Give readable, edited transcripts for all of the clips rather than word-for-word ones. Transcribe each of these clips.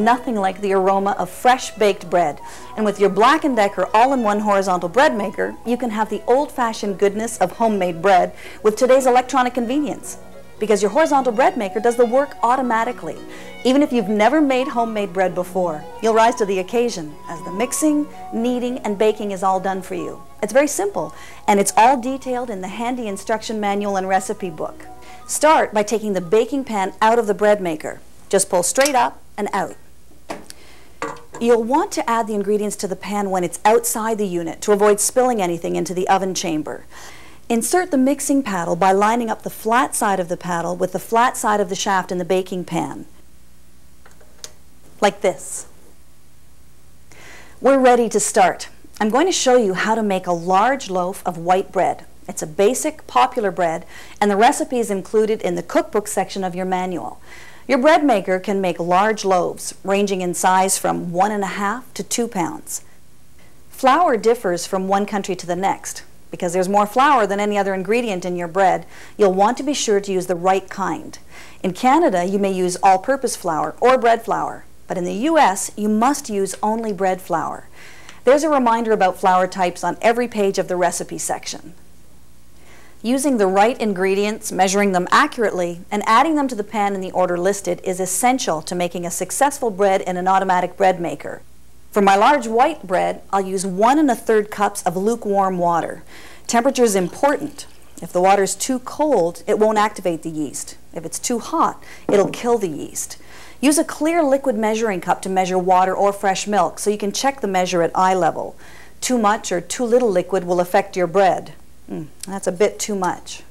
nothing like the aroma of fresh baked bread. And with your Black & Decker all-in-one horizontal bread maker, you can have the old-fashioned goodness of homemade bread with today's electronic convenience. Because your horizontal bread maker does the work automatically. Even if you've never made homemade bread before, you'll rise to the occasion as the mixing, kneading, and baking is all done for you. It's very simple, and it's all detailed in the handy instruction manual and recipe book. Start by taking the baking pan out of the bread maker. Just pull straight up and out. You'll want to add the ingredients to the pan when it's outside the unit to avoid spilling anything into the oven chamber. Insert the mixing paddle by lining up the flat side of the paddle with the flat side of the shaft in the baking pan. Like this. We're ready to start. I'm going to show you how to make a large loaf of white bread. It's a basic, popular bread, and the recipe is included in the cookbook section of your manual. Your bread maker can make large loaves, ranging in size from 1.5 to 2 pounds. Flour differs from one country to the next. Because there's more flour than any other ingredient in your bread, you'll want to be sure to use the right kind. In Canada, you may use all-purpose flour or bread flour, but in the US, you must use only bread flour. There's a reminder about flour types on every page of the recipe section. Using the right ingredients, measuring them accurately, and adding them to the pan in the order listed is essential to making a successful bread in an automatic bread maker. For my large white bread, I'll use 1 1/3 cups of lukewarm water. Temperature is important. If the water is too cold, it won't activate the yeast. If it's too hot, it'll kill the yeast. Use a clear liquid measuring cup to measure water or fresh milk so you can check the measure at eye level. Too much or too little liquid will affect your bread. That's a bit too much.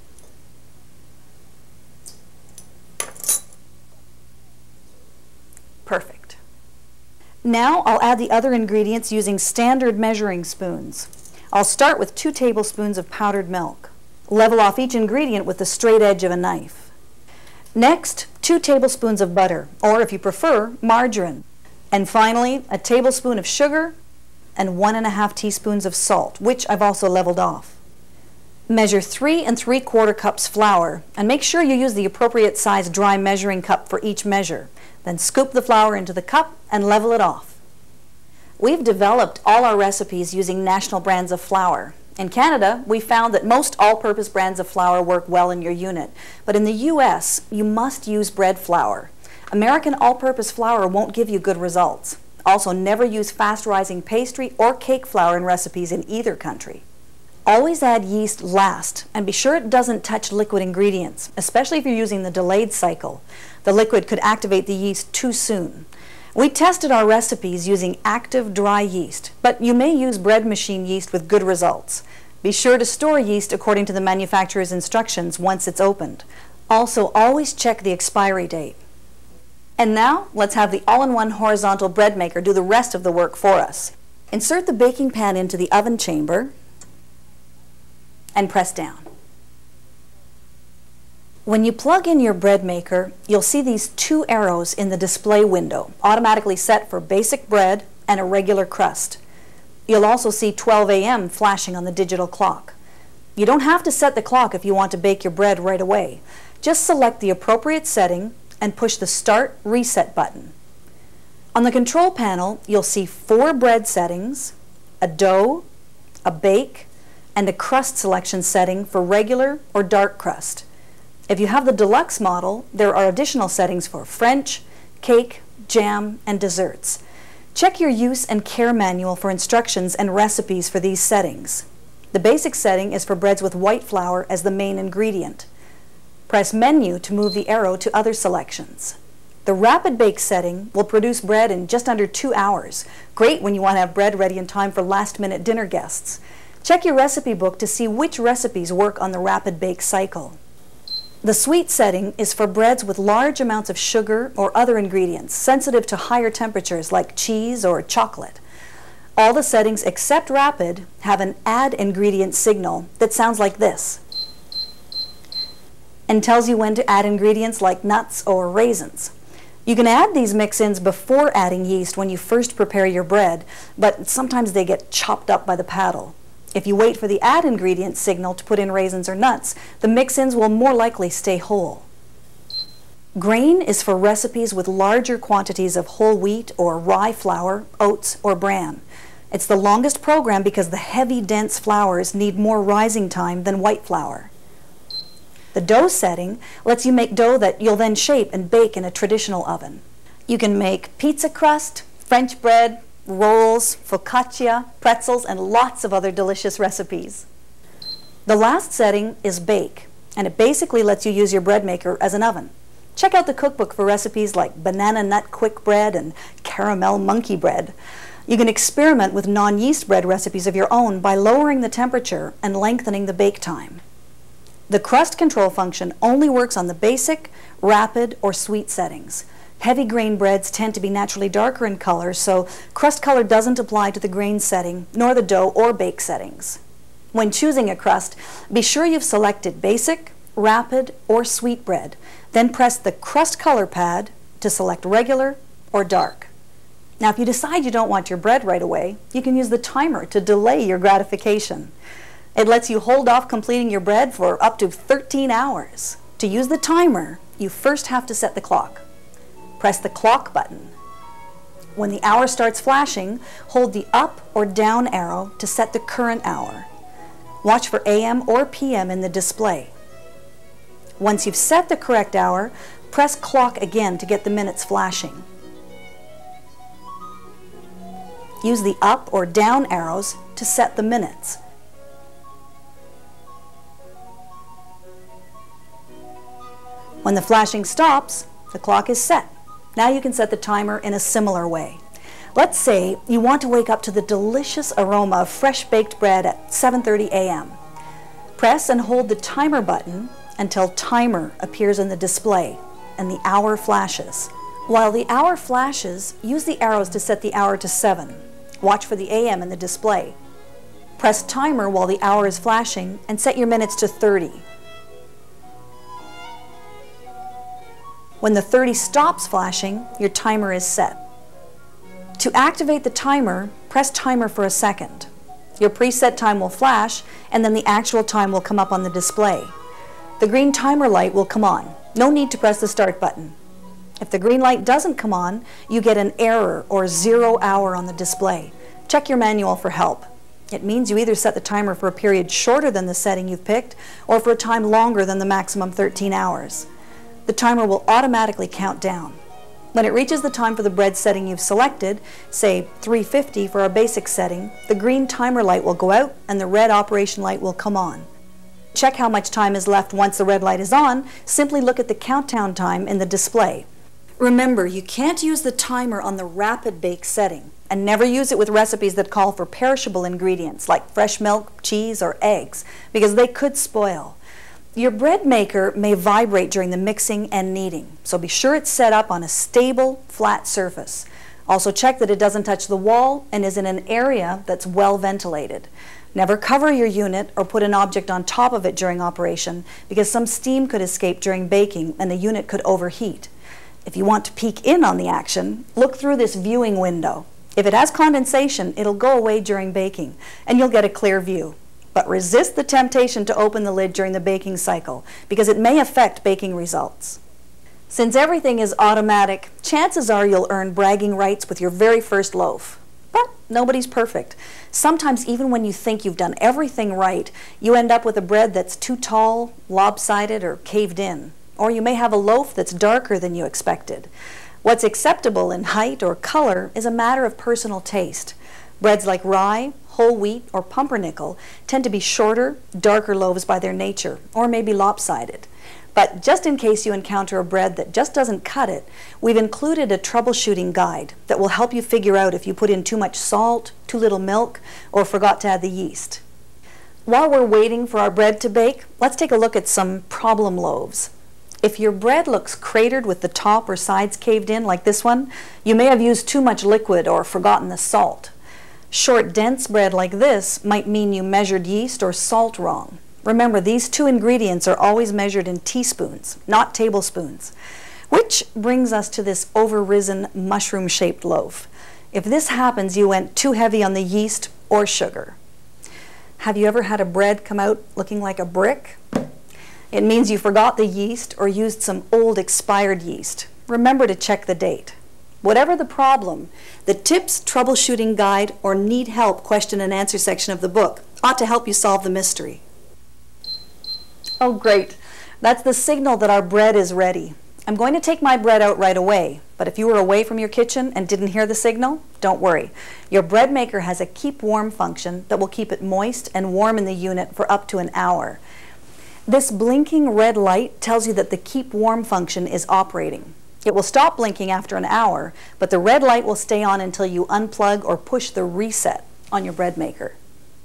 Perfect. Now I'll add the other ingredients using standard measuring spoons. I'll start with 2 tablespoons of powdered milk. Level off each ingredient with the straight edge of a knife. Next, 2 tablespoons of butter, or if you prefer, margarine. And finally, a tablespoon of sugar and 1.5 teaspoons of salt, which I've also leveled off. Measure 3 3/4 cups flour, and make sure you use the appropriate size dry measuring cup for each measure. Then scoop the flour into the cup and level it off. We've developed all our recipes using national brands of flour. In Canada, we found that most all-purpose brands of flour work well in your unit, but in the US, you must use bread flour. American all-purpose flour won't give you good results. Also, never use fast-rising pastry or cake flour in recipes in either country. Always add yeast last, and be sure it doesn't touch liquid ingredients, especially if you're using the delayed cycle. The liquid could activate the yeast too soon. We tested our recipes using active dry yeast, but you may use bread machine yeast with good results. Be sure to store yeast according to the manufacturer's instructions once it's opened. Also, always check the expiry date. And now, let's have the all-in-one horizontal bread maker do the rest of the work for us. Insert the baking pan into the oven chamber and press down. When you plug in your bread maker, you'll see these 2 arrows in the display window, automatically set for basic bread and a regular crust. You'll also see 12 a.m. flashing on the digital clock. You don't have to set the clock if you want to bake your bread right away. Just select the appropriate setting and push the Start Reset button. On the control panel, you'll see 4 bread settings, a dough, a bake, and a crust selection setting for regular or dark crust. If you have the deluxe model, there are additional settings for French, cake, jam, and desserts. Check your use and care manual for instructions and recipes for these settings. The basic setting is for breads with white flour as the main ingredient. Press Menu to move the arrow to other selections. The Rapid Bake setting will produce bread in just under 2 hours. Great when you want to have bread ready in time for last-minute dinner guests. Check your recipe book to see which recipes work on the Rapid Bake cycle. The Sweet setting is for breads with large amounts of sugar or other ingredients, sensitive to higher temperatures like cheese or chocolate. All the settings except Rapid have an Add Ingredient signal that sounds like this and tells you when to add ingredients like nuts or raisins. You can add these mix-ins before adding yeast when you first prepare your bread, but sometimes they get chopped up by the paddle. If you wait for the Add Ingredient signal to put in raisins or nuts, the mix-ins will more likely stay whole. Grain is for recipes with larger quantities of whole wheat or rye flour, oats, or bran. It's the longest program because the heavy, dense flours need more rising time than white flour. The dough setting lets you make dough that you'll then shape and bake in a traditional oven. You can make pizza crust, French bread, rolls, focaccia, pretzels, and lots of other delicious recipes. The last setting is bake, and it basically lets you use your bread maker as an oven. Check out the cookbook for recipes like banana nut quick bread and caramel monkey bread. You can experiment with non-yeast bread recipes of your own by lowering the temperature and lengthening the bake time. The crust control function only works on the basic, rapid, or sweet settings. Heavy grain breads tend to be naturally darker in color, so crust color doesn't apply to the grain setting, nor the dough or bake settings. When choosing a crust, be sure you've selected basic, rapid, or sweet bread. Then press the crust color pad to select regular or dark. Now, if you decide you don't want your bread right away, you can use the timer to delay your gratification. It lets you hold off completing your bread for up to 13 hours. To use the timer, you first have to set the clock. Press the clock button. When the hour starts flashing, hold the up or down arrow to set the current hour. Watch for AM or PM in the display. Once you've set the correct hour, press clock again to get the minutes flashing. Use the up or down arrows to set the minutes. When the flashing stops, the clock is set. Now you can set the timer in a similar way. Let's say you want to wake up to the delicious aroma of fresh baked bread at 7:30 a.m. Press and hold the timer button until timer appears in the display and the hour flashes. While the hour flashes, use the arrows to set the hour to 7. Watch for the AM in the display. Press timer while the hour is flashing and set your minutes to 30. When the 30 stops flashing, your timer is set. To activate the timer, press timer for a second. Your preset time will flash, and then the actual time will come up on the display. The green timer light will come on. No need to press the start button. If the green light doesn't come on, you get an error or 0 hour on the display. Check your manual for help. It means you either set the timer for a period shorter than the setting you've picked or for a time longer than the maximum 13 hours. The timer will automatically count down. When it reaches the time for the bread setting you've selected, say 350 for our basic setting, the green timer light will go out and the red operation light will come on. Check how much time is left once the red light is on. Simply look at the countdown time in the display. Remember, you can't use the timer on the rapid bake setting, and never use it with recipes that call for perishable ingredients like fresh milk, cheese, or eggs, because they could spoil. Your bread maker may vibrate during the mixing and kneading, so be sure it's set up on a stable, flat surface. Also check that it doesn't touch the wall and is in an area that's well ventilated. Never cover your unit or put an object on top of it during operation, because some steam could escape during baking and the unit could overheat. If you want to peek in on the action, look through this viewing window. If it has condensation, it'll go away during baking and you'll get a clear view. But resist the temptation to open the lid during the baking cycle, because it may affect baking results. Since everything is automatic, chances are you'll earn bragging rights with your very first loaf. But nobody's perfect. Sometimes even when you think you've done everything right, you end up with a bread that's too tall, lopsided, or caved in. Or you may have a loaf that's darker than you expected. What's acceptable in height or color is a matter of personal taste. Breads like rye, whole wheat, or pumpernickel tend to be shorter, darker loaves by their nature, or maybe lopsided. But just in case you encounter a bread that just doesn't cut it, we've included a troubleshooting guide that will help you figure out if you put in too much salt, too little milk, or forgot to add the yeast. While we're waiting for our bread to bake, let's take a look at some problem loaves. If your bread looks cratered with the top or sides caved in like this one, you may have used too much liquid or forgotten the salt. Short, dense bread like this might mean you measured yeast or salt wrong. Remember, these two ingredients are always measured in teaspoons, not tablespoons. Which brings us to this over-risen mushroom-shaped loaf. If this happens, you went too heavy on the yeast or sugar. Have you ever had a bread come out looking like a brick? It means you forgot the yeast or used some old expired yeast. Remember to check the date. Whatever the problem, the tips, troubleshooting guide, or need help question and answer section of the book ought to help you solve the mystery. Oh, great. That's the signal that our bread is ready. I'm going to take my bread out right away, but if you were away from your kitchen and didn't hear the signal, don't worry. Your bread maker has a keep warm function that will keep it moist and warm in the unit for up to an hour. This blinking red light tells you that the keep warm function is operating. It will stop blinking after an hour, but the red light will stay on until you unplug or push the reset on your bread maker.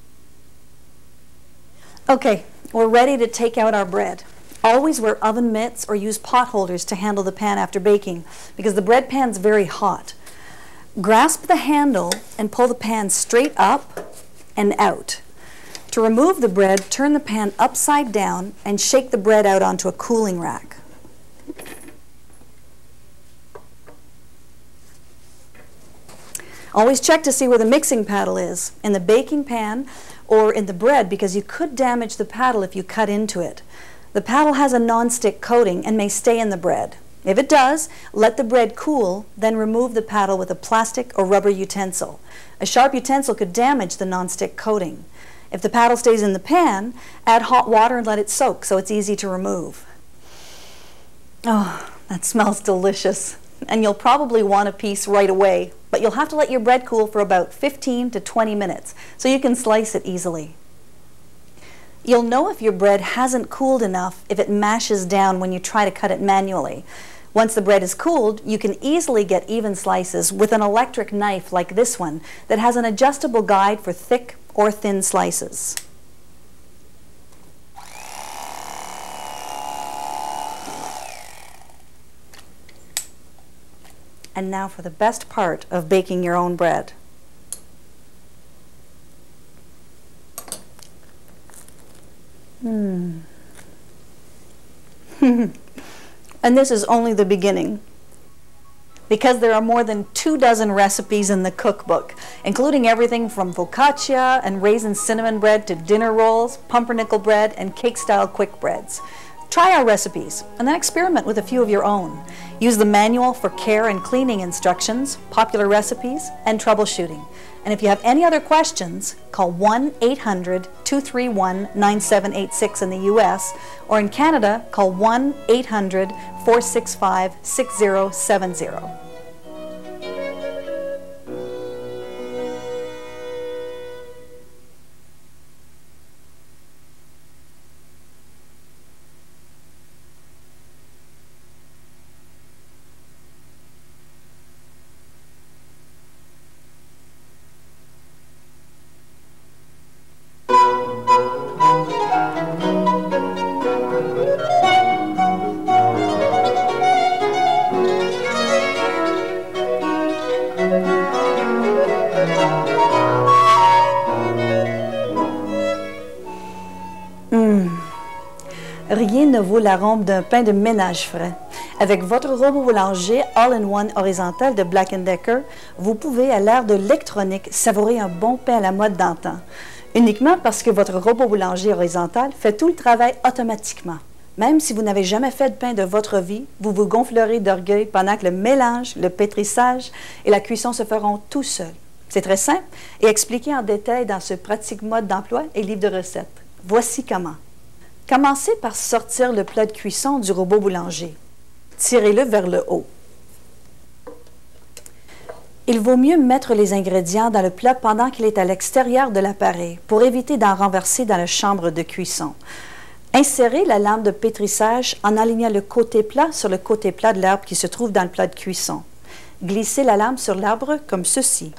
Okay, we're ready to take out our bread. Always wear oven mitts or use pot holders to handle the pan after baking because the bread pan's very hot. Grasp the handle and pull the pan straight up and out. To remove the bread, turn the pan upside down and shake the bread out onto a cooling rack. Always check to see where the mixing paddle is, in the baking pan or in the bread, because you could damage the paddle if you cut into it. The paddle has a non-stick coating and may stay in the bread. If it does, let the bread cool, then remove the paddle with a plastic or rubber utensil. A sharp utensil could damage the non-stick coating. If the paddle stays in the pan, add hot water and let it soak so it's easy to remove. Oh, that smells delicious. And you'll probably want a piece right away, but you'll have to let your bread cool for about 15 to 20 minutes so you can slice it easily. You'll know if your bread hasn't cooled enough if it mashes down when you try to cut it manually. Once the bread is cooled, you can easily get even slices with an electric knife like this one that has an adjustable guide for thick or thin slices. And now for the best part of baking your own bread. And this is only the beginning, because there are more than 24 recipes in the cookbook, including everything from focaccia and raisin cinnamon bread to dinner rolls, pumpernickel bread, and cake-style quick breads. Try our recipes and then experiment with a few of your own. Use the manual for care and cleaning instructions, popular recipes, and troubleshooting. And if you have any other questions, call 1-800-231-9786 in the US, or in Canada, call 1-800-465-6070. Rien ne vaut l'arôme d'un pain de ménage frais. Avec votre robot boulanger All-in-One horizontal de Black & Decker, vous pouvez, à l'ère de l'électronique, savourer un bon pain à la mode d'antan. Uniquement parce que votre robot boulanger horizontal fait tout le travail automatiquement. Même si vous n'avez jamais fait de pain de votre vie, vous vous gonflerez d'orgueil pendant que le mélange, le pétrissage et la cuisson se feront tout seuls. C'est très simple et expliqué en détail dans ce pratique mode d'emploi et livre de recettes. Voici comment. Commencez par sortir le plat de cuisson du robot boulanger. Tirez-le vers le haut. Il vaut mieux mettre les ingrédients dans le plat pendant qu'il est à l'extérieur de l'appareil pour éviter d'en renverser dans la chambre de cuisson. Insérez la lame de pétrissage en alignant le côté plat sur le côté plat de l'arbre qui se trouve dans le plat de cuisson. Glissez la lame sur l'arbre comme ceci.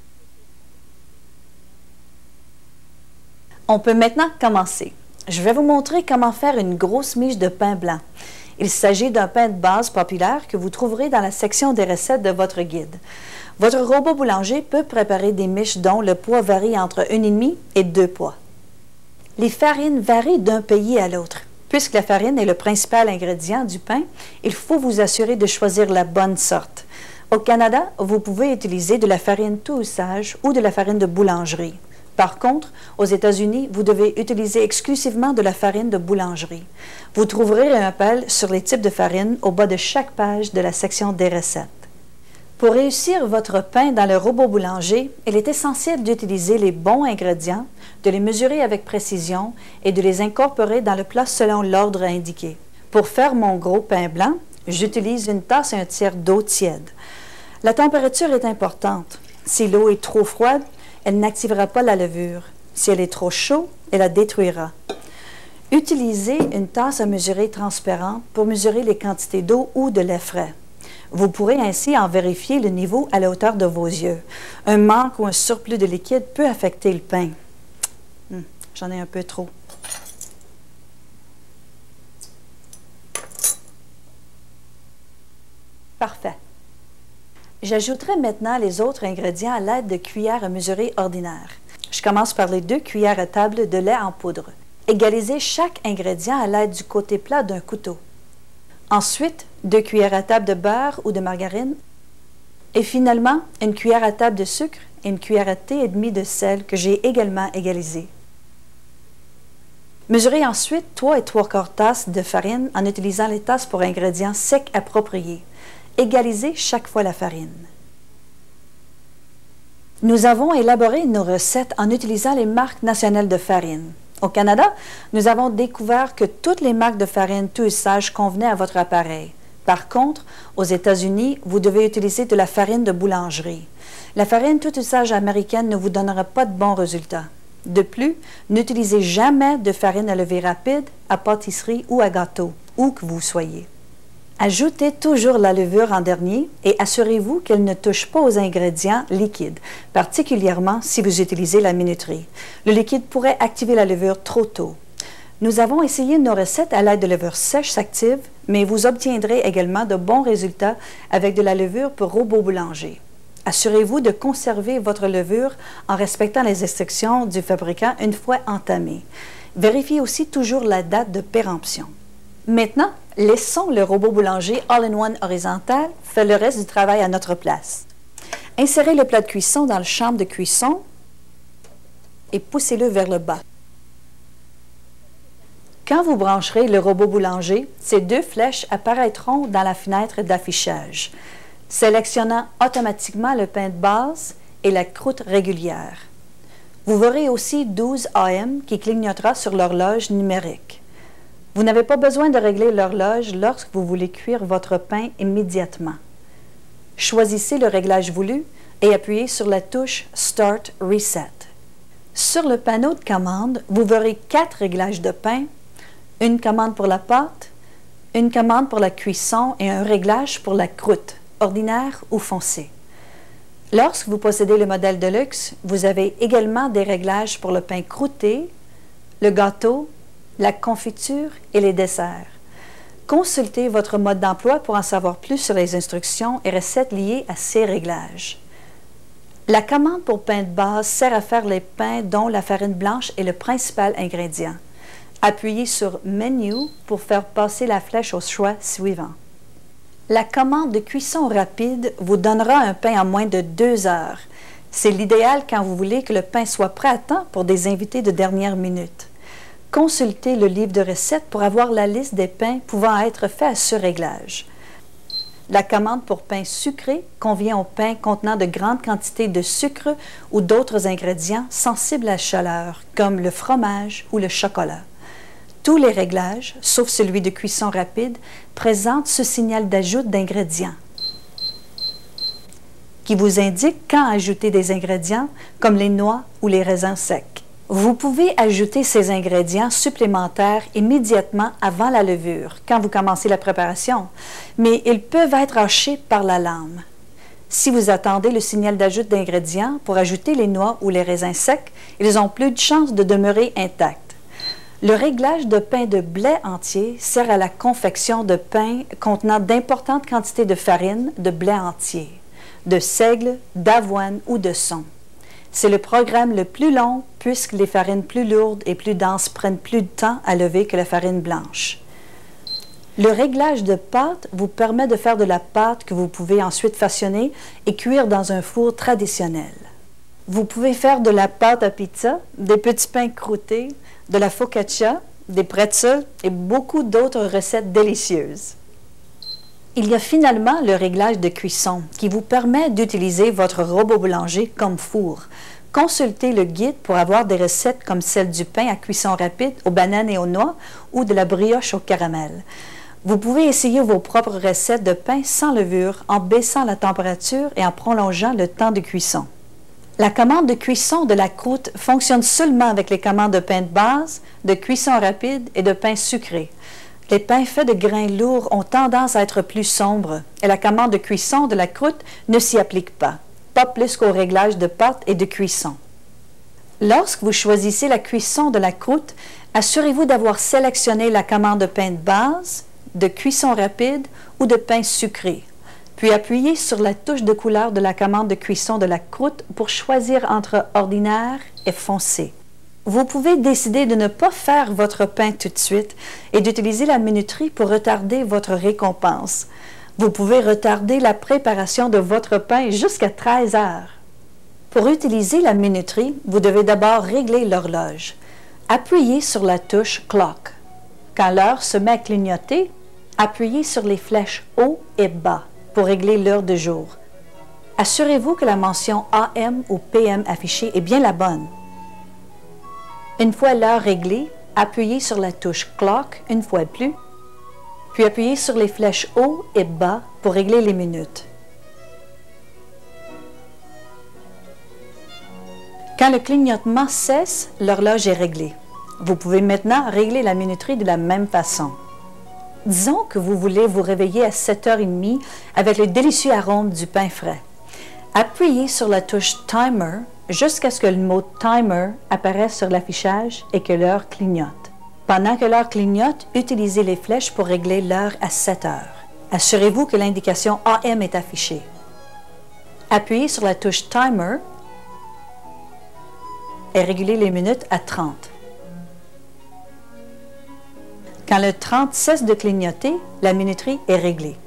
On peut maintenant commencer. Je vais vous montrer comment faire une grosse miche de pain blanc. Il s'agit d'un pain de base populaire que vous trouverez dans la section des recettes de votre guide. Votre robot boulanger peut préparer des miches dont le poids varie entre 1,5 et 2 poids. Les farines varient d'un pays à l'autre. Puisque la farine est le principal ingrédient du pain, il faut vous assurer de choisir la bonne sorte. Au Canada, vous pouvez utiliser de la farine tout usage ou de la farine de boulangerie. Par contre, aux États-Unis, vous devez utiliser exclusivement de la farine de boulangerie. Vous trouverez un rappel sur les types de farine au bas de chaque page de la section des recettes. Pour réussir votre pain dans le robot boulanger, il est essentiel d'utiliser les bons ingrédients, de les mesurer avec précision et de les incorporer dans le plat selon l'ordre indiqué. Pour faire mon gros pain blanc, j'utilise une tasse et un tiers d'eau tiède. La température est importante. Si l'eau est trop froide, elle n'activera pas la levure. Si elle est trop chaude, elle la détruira. Utilisez une tasse à mesurer transparente pour mesurer les quantités d'eau ou de lait frais. Vous pourrez ainsi en vérifier le niveau à la hauteur de vos yeux. Un manque ou un surplus de liquide peut affecter le pain. J'en ai un peu trop. Parfait. J'ajouterai maintenant les autres ingrédients à l'aide de cuillères à mesurer ordinaires. Je commence par les 2 cuillères à table de lait en poudre. Égalisez chaque ingrédient à l'aide du côté plat d'un couteau. Ensuite, 2 cuillères à table de beurre ou de margarine. Et finalement, une cuillère à table de sucre et une cuillère à thé et demie de sel que j'ai également égalisé. Mesurez ensuite 3 3/4 tasses de farine en utilisant les tasses pour ingrédients secs appropriés. Égalisez chaque fois la farine. Nous avons élaboré nos recettes en utilisant les marques nationales de farine. Au Canada, nous avons découvert que toutes les marques de farine tout usage convenaient à votre appareil. Par contre, aux États-Unis, vous devez utiliser de la farine de boulangerie. La farine tout usage américaine ne vous donnera pas de bons résultats. De plus, n'utilisez jamais de farine à lever rapide, à pâtisserie ou à gâteau, où que vous soyez. Ajoutez toujours la levure en dernier et assurez-vous qu'elle ne touche pas aux ingrédients liquides, particulièrement si vous utilisez la minuterie. Le liquide pourrait activer la levure trop tôt. Nous avons essayé nos recettes à l'aide de levure sèche active, mais vous obtiendrez également de bons résultats avec de la levure pour robot boulanger. Assurez-vous de conserver votre levure en respectant les instructions du fabricant une fois entamée. Vérifiez aussi toujours la date de péremption. Maintenant, laissons le robot boulanger All-in-One horizontal faire le reste du travail à notre place. Insérez le plat de cuisson dans la chambre de cuisson et poussez-le vers le bas. Quand vous brancherez le robot boulanger, ces 2 flèches apparaîtront dans la fenêtre d'affichage, sélectionnant automatiquement le pain de base et la croûte régulière. Vous verrez aussi 12 AM qui clignotera sur l'horloge numérique. Vous n'avez pas besoin de régler l'horloge lorsque vous voulez cuire votre pain immédiatement. Choisissez le réglage voulu et appuyez sur la touche Start Reset. Sur le panneau de commande, vous verrez 4 réglages de pain, une commande pour la pâte, une commande pour la cuisson et un réglage pour la croûte, ordinaire ou foncée. Lorsque vous possédez le modèle de luxe, vous avez également des réglages pour le pain croûté, le gâteau, la confiture et les desserts. Consultez votre mode d'emploi pour en savoir plus sur les instructions et recettes liées à ces réglages. La commande pour pain de base sert à faire les pains dont la farine blanche est le principal ingrédient. Appuyez sur Menu pour faire passer la flèche au choix suivant. La commande de cuisson rapide vous donnera un pain en moins de 2 heures. C'est l'idéal quand vous voulez que le pain soit prêt à temps pour des invités de dernière minute. Consultez le livre de recettes pour avoir la liste des pains pouvant être faits à ce réglage. La commande pour pain sucré convient aux pains contenant de grandes quantités de sucre ou d'autres ingrédients sensibles à la chaleur, comme le fromage ou le chocolat. Tous les réglages, sauf celui de cuisson rapide, présentent ce signal d'ajout d'ingrédients qui vous indique quand ajouter des ingrédients comme les noix ou les raisins secs. Vous pouvez ajouter ces ingrédients supplémentaires immédiatement avant la levure, quand vous commencez la préparation, mais ils peuvent être hachés par la lame. Si vous attendez le signal d'ajout d'ingrédients pour ajouter les noix ou les raisins secs, ils ont plus de chances de demeurer intacts. Le réglage de pain de blé entier sert à la confection de pain contenant d'importantes quantités de farine de blé entier, de seigle, d'avoine ou de son. C'est le programme le plus long puisque les farines plus lourdes et plus denses prennent plus de temps à lever que la farine blanche. Le réglage de pâte vous permet de faire de la pâte que vous pouvez ensuite façonner et cuire dans un four traditionnel. Vous pouvez faire de la pâte à pizza, des petits pains croûtés, de la focaccia, des pretzels et beaucoup d'autres recettes délicieuses. Il y a finalement le réglage de cuisson qui vous permet d'utiliser votre robot boulanger comme four. Consultez le guide pour avoir des recettes comme celle du pain à cuisson rapide aux bananes et aux noix ou de la brioche au caramel. Vous pouvez essayer vos propres recettes de pain sans levure en baissant la température et en prolongeant le temps de cuisson. La commande de cuisson de la croûte fonctionne seulement avec les commandes de pain de base, de cuisson rapide et de pain sucré. Les pains faits de grains lourds ont tendance à être plus sombres et la commande de cuisson de la croûte ne s'y applique pas plus qu'au réglage de pâte et de cuisson. Lorsque vous choisissez la cuisson de la croûte, assurez-vous d'avoir sélectionné la commande de pain de base, de cuisson rapide ou de pain sucré. Puis appuyez sur la touche de couleur de la commande de cuisson de la croûte pour choisir entre ordinaire et foncé. Vous pouvez décider de ne pas faire votre pain tout de suite et d'utiliser la minuterie pour retarder votre récompense. Vous pouvez retarder la préparation de votre pain jusqu'à 13 heures. Pour utiliser la minuterie, vous devez d'abord régler l'horloge. Appuyez sur la touche « Clock ». Quand l'heure se met à clignoter, appuyez sur les flèches « Haut » et « Bas » pour régler l'heure de jour. Assurez-vous que la mention AM ou PM affichée est bien la bonne. Une fois l'heure réglée, appuyez sur la touche « Clock » une fois de plus, puis appuyez sur les flèches haut et bas pour régler les minutes. Quand le clignotement cesse, l'horloge est réglée. Vous pouvez maintenant régler la minuterie de la même façon. Disons que vous voulez vous réveiller à 7h30 avec le délicieux arôme du pain frais. Appuyez sur la touche « Timer » jusqu'à ce que le mot « Timer » apparaisse sur l'affichage et que l'heure clignote. Pendant que l'heure clignote, utilisez les flèches pour régler l'heure à 7 heures. Assurez-vous que l'indication AM est affichée. Appuyez sur la touche Timer et régulez les minutes à 30. Quand le 30 cesse de clignoter, la minuterie est réglée.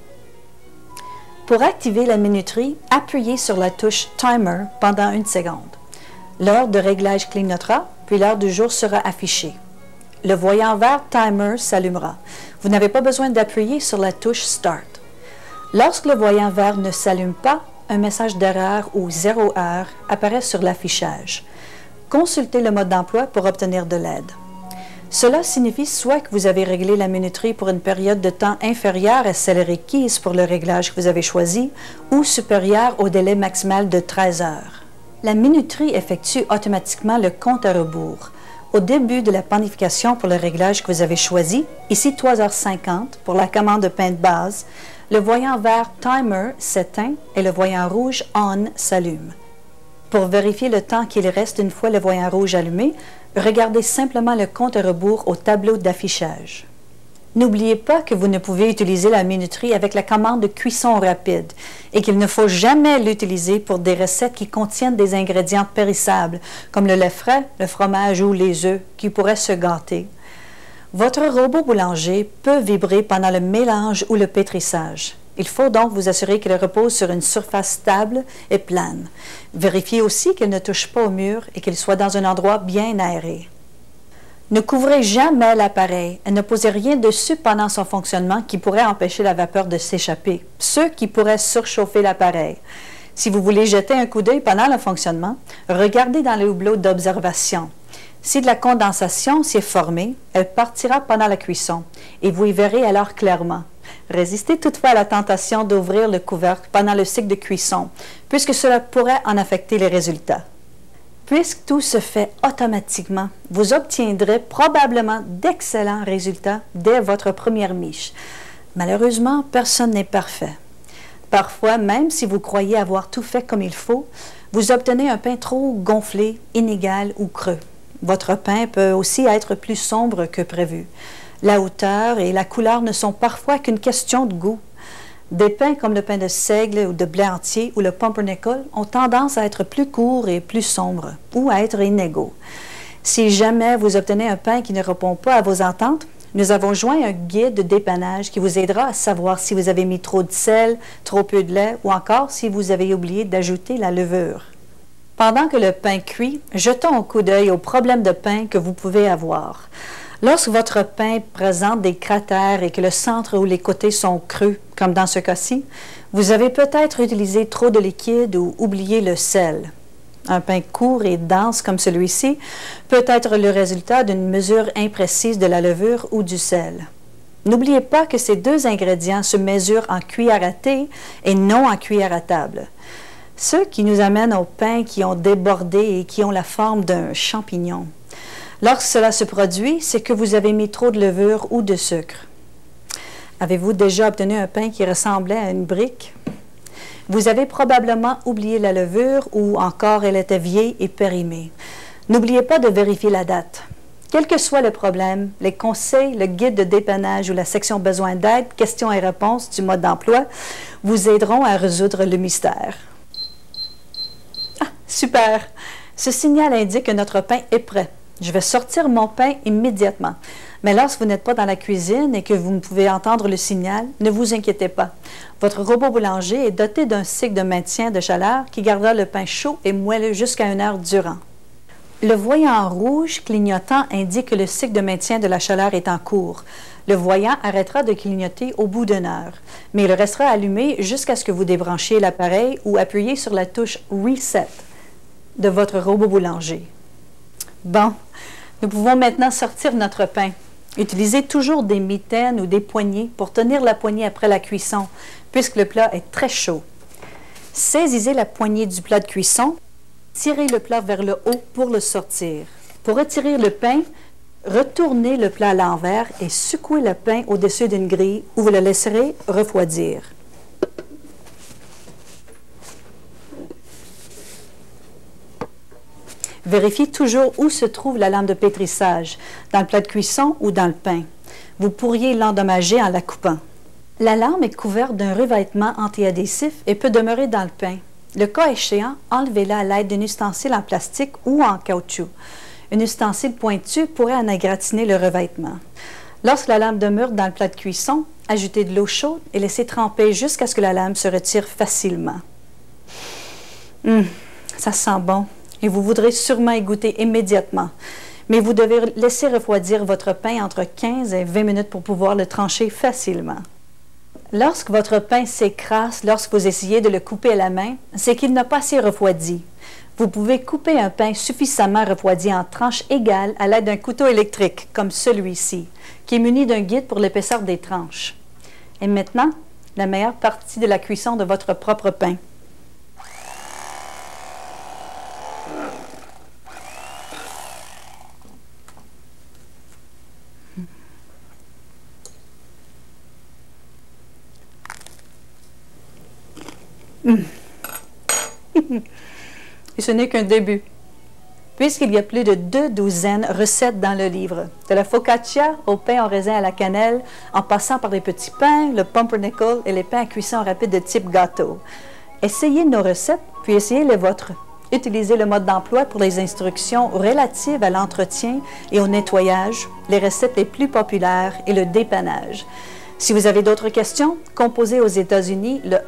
Pour activer la minuterie, appuyez sur la touche Timer pendant 1 seconde. L'heure de réglage clignotera, puis l'heure du jour sera affichée. Le voyant vert Timer s'allumera. Vous n'avez pas besoin d'appuyer sur la touche Start. Lorsque le voyant vert ne s'allume pas, un message d'erreur ou 0 heure apparaît sur l'affichage. Consultez le mode d'emploi pour obtenir de l'aide. Cela signifie soit que vous avez réglé la minuterie pour une période de temps inférieure à celle requise pour le réglage que vous avez choisi ou supérieure au délai maximal de 13 heures. La minuterie effectue automatiquement le compte à rebours. Au début de la panification pour le réglage que vous avez choisi, ici 3h50 pour la commande de pain de base, le voyant vert Timer s'éteint et le voyant rouge On s'allume. Pour vérifier le temps qu'il reste une fois le voyant rouge allumé, regardez simplement le compte à rebours au tableau d'affichage. N'oubliez pas que vous ne pouvez utiliser la minuterie avec la commande de cuisson rapide et qu'il ne faut jamais l'utiliser pour des recettes qui contiennent des ingrédients périssables comme le lait frais, le fromage ou les œufs qui pourraient se gâter. Votre robot boulanger peut vibrer pendant le mélange ou le pétrissage. Il faut donc vous assurer qu'il repose sur une surface stable et plane. Vérifiez aussi qu'il ne touche pas au mur et qu'il soit dans un endroit bien aéré. Ne couvrez jamais l'appareil et ne posez rien dessus pendant son fonctionnement qui pourrait empêcher la vapeur de s'échapper, ce qui pourrait surchauffer l'appareil. Si vous voulez jeter un coup d'œil pendant le fonctionnement, regardez dans le hublot d'observation. Si de la condensation s'y est formée, elle partira pendant la cuisson et vous y verrez alors clairement. Résistez toutefois à la tentation d'ouvrir le couvercle pendant le cycle de cuisson, puisque cela pourrait en affecter les résultats. Puisque tout se fait automatiquement, vous obtiendrez probablement d'excellents résultats dès votre première miche. Malheureusement, personne n'est parfait. Parfois, même si vous croyez avoir tout fait comme il faut, vous obtenez un pain trop gonflé, inégal ou creux. Votre pain peut aussi être plus sombre que prévu. La hauteur et la couleur ne sont parfois qu'une question de goût. Des pains comme le pain de seigle ou de blé entier ou le pumpernickel ont tendance à être plus courts et plus sombres ou à être inégaux. Si jamais vous obtenez un pain qui ne répond pas à vos attentes, nous avons joint un guide de dépannage qui vous aidera à savoir si vous avez mis trop de sel, trop peu de lait ou encore si vous avez oublié d'ajouter la levure. Pendant que le pain cuit, jetons un coup d'œil aux problèmes de pain que vous pouvez avoir. Lorsque votre pain présente des cratères et que le centre ou les côtés sont creux, comme dans ce cas-ci, vous avez peut-être utilisé trop de liquide ou oublié le sel. Un pain court et dense comme celui-ci peut être le résultat d'une mesure imprécise de la levure ou du sel. N'oubliez pas que ces deux ingrédients se mesurent en cuillère à thé et non en cuillère à table. Ce qui nous amène aux pains qui ont débordé et qui ont la forme d'un champignon. Lorsque cela se produit, c'est que vous avez mis trop de levure ou de sucre. Avez-vous déjà obtenu un pain qui ressemblait à une brique? Vous avez probablement oublié la levure ou encore elle était vieille et périmée. N'oubliez pas de vérifier la date. Quel que soit le problème, les conseils, le guide de dépannage ou la section besoin d'aide, questions et réponses du mode d'emploi vous aideront à résoudre le mystère. Ah, super! Ce signal indique que notre pain est prêt. Je vais sortir mon pain immédiatement. Mais lorsque vous n'êtes pas dans la cuisine et que vous ne pouvez entendre le signal, ne vous inquiétez pas. Votre robot boulanger est doté d'un cycle de maintien de chaleur qui gardera le pain chaud et moelleux jusqu'à 1 heure durant. Le voyant rouge clignotant indique que le cycle de maintien de la chaleur est en cours. Le voyant arrêtera de clignoter au bout d'1 heure, mais il restera allumé jusqu'à ce que vous débranchiez l'appareil ou appuyez sur la touche « Reset » de votre robot boulanger. Bon, nous pouvons maintenant sortir notre pain. Utilisez toujours des mitaines ou des poignées pour tenir la poignée après la cuisson, puisque le plat est très chaud. Saisissez la poignée du plat de cuisson, tirez le plat vers le haut pour le sortir. Pour retirer le pain, retournez le plat à l'envers et secouez le pain au-dessus d'une grille où vous le laisserez refroidir. Vérifiez toujours où se trouve la lame de pétrissage, dans le plat de cuisson ou dans le pain. Vous pourriez l'endommager en la coupant. La lame est couverte d'un revêtement antiadhésif et peut demeurer dans le pain. Le cas échéant, enlevez-la à l'aide d'un ustensile en plastique ou en caoutchouc. Un ustensile pointu pourrait en égratigner le revêtement. Lorsque la lame demeure dans le plat de cuisson, ajoutez de l'eau chaude et laissez tremper jusqu'à ce que la lame se retire facilement. Ça sent bon. Et vous voudrez sûrement y goûter immédiatement. Mais vous devez laisser refroidir votre pain entre 15 et 20 minutes pour pouvoir le trancher facilement. Lorsque votre pain s'écrase lorsque vous essayez de le couper à la main, c'est qu'il n'a pas assez refroidi. Vous pouvez couper un pain suffisamment refroidi en tranches égales à l'aide d'un couteau électrique, comme celui-ci, qui est muni d'un guide pour l'épaisseur des tranches. Et maintenant, la meilleure partie de la cuisson de votre propre pain. Et ce n'est qu'un début, puisqu'il y a plus de 12 recettes dans le livre, de la focaccia au pain en raisin à la cannelle, en passant par les petits pains, le pumpernickel et les pains à cuisson rapide de type gâteau. Essayez nos recettes, puis essayez les vôtres. Utilisez le mode d'emploi pour les instructions relatives à l'entretien et au nettoyage, les recettes les plus populaires et le dépannage. Si vous avez d'autres questions, composez aux États-Unis le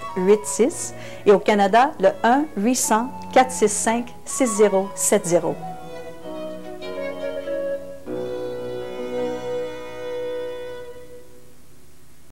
1-800-231-9786 et au Canada le 1-800-465-6070.